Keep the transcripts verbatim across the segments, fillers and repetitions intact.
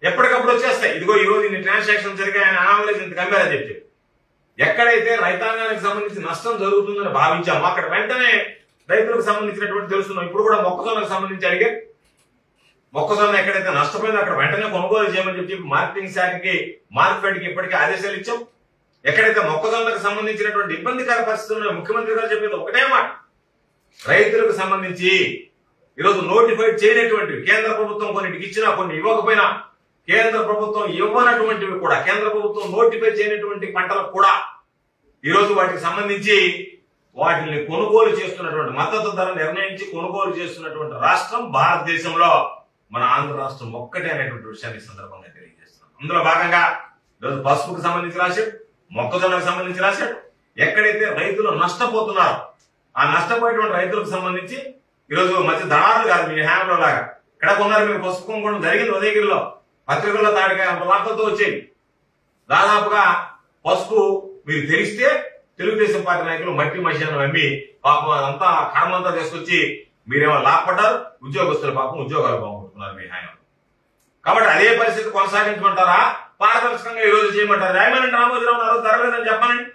ఎప్పటికప్పుడు వచ్చేస్తాయి. ఇదిగో ఈ రోజు ఇన్ని ట్రాన్సాక్షన్ జరిగాయి, ఆయన అనామలేజ్ ఇంత కంపేర్ చెప్పి ఎక్కడైతే రైతాంగానికి సంబంధించి నష్టం జరుగుతుందని భావించామో అక్కడ వెంటనే రైతులకు సంబంధించినటువంటి తెలుస్తున్నాం. ఇప్పుడు కూడా మొక్కజొన్నకు సంబంధించి అడిగే మొక్కజొన్న ఎక్కడైతే నష్టపోయిందో అక్కడ వెంటనే కొనుగోలు చేయమని చెప్పి మార్కెటింగ్ శాఖకి మార్కెట్కి ఇప్పటికీ ఆదేశాలు ఇచ్చాం. ఎక్కడైతే మొక్కజొన్నకు సంబంధించినటువంటి ఇబ్బందికర పరిస్థితుల్లో ముఖ్యమంత్రి గారు చెప్పేది ఒకటే మాట, రైతులకు సంబంధించి ఈరోజు నోటిఫైడ్ చేయనటువంటివి కేంద్ర ప్రభుత్వం కొన్నిటికి ఇచ్చినా కొన్ని ఇవ్వకపోయినా కేంద్ర ప్రభుత్వం ఇవ్వనటువంటివి కూడా కేంద్ర ప్రభుత్వం నోటిఫై చేయనటువంటి పంటలకు కూడా ఈరోజు వాటికి సంబంధించి వాటిని కొనుగోలు చేస్తున్నటువంటి మద్దతు ధర నిర్ణయించి కొనుగోలు చేస్తున్నటువంటి రాష్ట్రం భారతదేశంలో మన ఆంధ్ర రాష్ట్రం ఒక్కటే అనేటువంటి విషయాన్ని సందర్భంగా తెలియజేస్తున్నాం. అందులో భాగంగా ఈరోజు పసుపుకు సంబంధించి రాశాడు, మొక్కజొన్నకు సంబంధించి రాశాడు. ఎక్కడైతే రైతులు నష్టపోతున్నారో ఆ నష్టపోయేటువంటి రైతులకు సంబంధించి ఈరోజు మధ్య దళారులు కాదు, మీ హ్యాండ్లో లాగా ఇక్కడ కొన్నారు మీరు పసుపు కొనుక్కోవడం జరిగింది. ఉదయగిరిలో పత్రికల్లో తాడికాయ అంత వార్తలతో వచ్చేది. దాదాపుగా పసుపు మీరు తెలిస్తే తెలుగుదేశం పార్టీ నాయకులు మట్టి మశానం అమ్మి పాపం అదంతా కడమంతా తీసుకొచ్చి మీరేమో లాభపడ్డారు, ఉద్యోగస్తుల పాపం ఉద్యోగాలు బాగుంటున్నారు మీ హాయం. కాబట్టి అదే పరిస్థితి కొనసాగించమంటారా, పారదర్శకంగా ఈ రోజు చేయమంటారు? రాయమనండి రామోజీ రావు గారు ధరలేదని చెప్పానండి.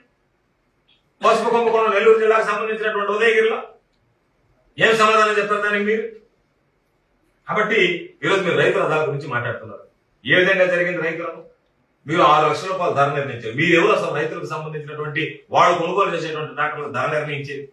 పసుపు కుంభకోణం నెల్లూరు జిల్లాకు సంబంధించినటువంటి ఉదయగిరిలో ఏం సమాధానం చెప్తారు దానికి మీరు? కాబట్టి ఈరోజు మీరు రైతుల ధర గురించి మాట్లాడుతున్నారు. ఏ విధంగా జరిగింది రైతులకు? మీరు ఆరు లక్షల రూపాయలు ధర నిర్ణయించారు. మీరు ఎవరు అసలు రైతులకు సంబంధించినటువంటి వాళ్ళు కొనుగోలు చేసేటువంటి ట్రాక్టర్లకు ధర నిర్ణయించేది?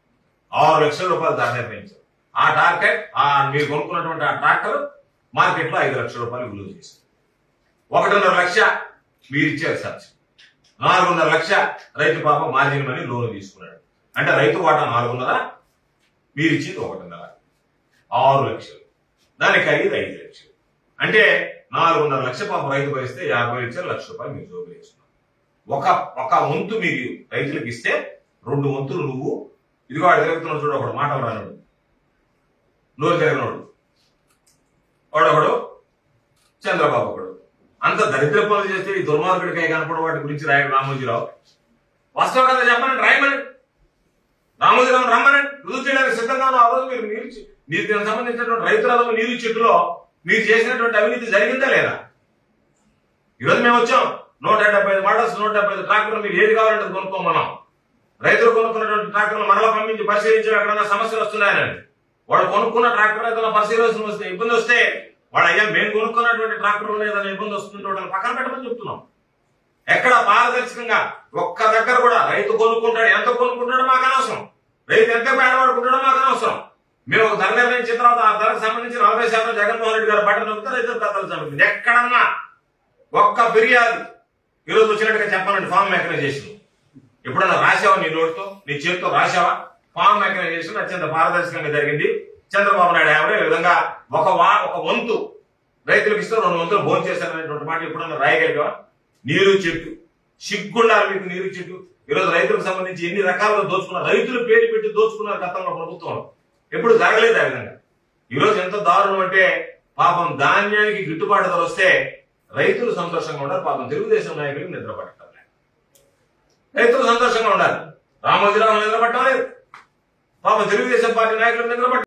ఆరు లక్షల రూపాయలు ధర నిర్ణయించారు. ఆ టార్గెట్ ఆ మీరు కొనుక్కున్నటువంటి ఆ ట్రాక్టర్ మార్కెట్ లో ఐదు లక్షల రూపాయలు విలువ చేశారు. ఒకటిన్నర లక్ష మీరు ఇచ్చారు సార్, నాలుగున్నర లక్ష రైతు పాపం మార్జిన్ మనీ లోన్ తీసుకున్నాడు. అంటే రైతు వాటా నాలుగున్నర, మీరు ఇచ్చింది ఒకటిన్నర, ఆరు లక్షలు. దానికి ఖరీదు ఐదు లక్షలు. అంటే నాలుగున్నర లక్ష పాపం రైతు భరిస్తే యాభై లక్షలు లక్ష రూపాయలు మీరు జోబులు వేసుకున్నారు. ఒక ఒక వంతు మీరు రైతులకు ఇస్తే రెండు వంతులు నువ్వు ఇదిగో వాడు తిరుగుతున్నాడు చూడు, ఒకడు మాటలు రానుడు నోరు తిరగనోడు వాడొకడు చంద్రబాబు ఒకడు. అంత దరిద్ర పనులు చేస్తే ఈ దుర్మార్గుడికై కనపడ వాటి గురించి రాయడు రామోజీరావు. వాస్తవ కథ చెప్పనండి, రాయమనండి. రామోజీరావు రమ్మనండి, రుజువు చేయడానికి సిద్ధంగా ఉన్న ఆ రోజు మీరు నీరు నీకు సంబంధించినటువంటి రైతుల నీరు చెట్టులో మీరు చేసినటువంటి అవినీతి జరిగిందా లేదా? ఈరోజు మేము వచ్చాం, నూట డెబ్బై ఐదు మోడల్స్ నూట డెబ్బై ఐదు ట్రాక్టర్లు మీరు ఏది కావాలంటే కొనుక్కోమన్నాం. రైతులు కొనుక్కున్నటువంటి ట్రాక్టర్లు మరలా పంపించి పరిశీలించి ఎక్కడన్నా సమస్యలు వస్తున్నాయని వాడు కొనుక్కున్న ట్రాక్టర్ ఏదైనా పరిశీలించిన వస్తే ఇబ్బంది వస్తే వాడు అయ్యా మేము కొనుక్కున్నటువంటి ట్రాక్టర్లు ఏదైనా ఇబ్బంది వస్తుంటే వాడిని పక్కన పెట్టమని చెప్తున్నాం. ఎక్కడ పారదర్శకంగా ఒక్క దగ్గర కూడా రైతు కొనుక్కుంటాడు, ఎంత కొనుక్కుంటాడో మాకు అనవసరం, రైతు ఎంత పేడవాడుకుంటాడో మాకు అనవసరం. మేము ఒక ధర నిర్ణయించిన తర్వాత ఆ ధరకు సంబంధించి నలభై శాతం జగన్మోహన్ రెడ్డి గారు బట్టలు నొక్కితే రైతుల ఖాతాలు సంబంధించి ఎక్కడన్నా ఒక్క ఫిర్యాదు ఈరోజు వచ్చినట్టుగా చెప్పాలంటే ఫామ్ మెకనైజేషన్ ఎప్పుడన్నా రాసావా? నీ నోటితో నీ చేతితో రాసావా? ఫామ్ మెకనైజేషన్ అత్యంత పారదర్శకంగా జరిగింది. చంద్రబాబు నాయుడు ఎవరు ఈ విధంగా ఒక వా ఒక వంతు రైతులకు ఇస్తూ రెండు వంతులు భోజనం చేశారనేటువంటి మాట ఎప్పుడన్నా రాయగలిగావా? నీరు చెట్టు సిగ్గుండాలి మీకు. నీరు చెట్టు ఈరోజు రైతులకు సంబంధించి ఎన్ని రకాలుగా దోచుకున్నారు, రైతులు పేరు పెట్టి దోచుకున్నారు గతంలో ప్రభుత్వంలో, ఎప్పుడు జరగలేదు ఆ విధంగా. ఈరోజు ఎంత దారుణం అంటే పాపం ధాన్యానికి గిట్టుబాటు ధర వస్తే రైతులు సంతోషంగా ఉండాలి, పాపం తెలుగుదేశం నాయకులకు నిద్ర పట్టడం లేదు. రైతులు సంతోషంగా ఉండాలి, రామోజీరావు నిద్ర పట్టడం లేదు, పాపం తెలుగుదేశం పార్టీ నాయకులకు నిద్ర పట్ట